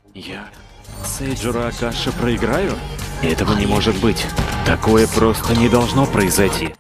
Я Сейджуру Акаши проиграю? Этого не может быть. Такое просто не должно произойти.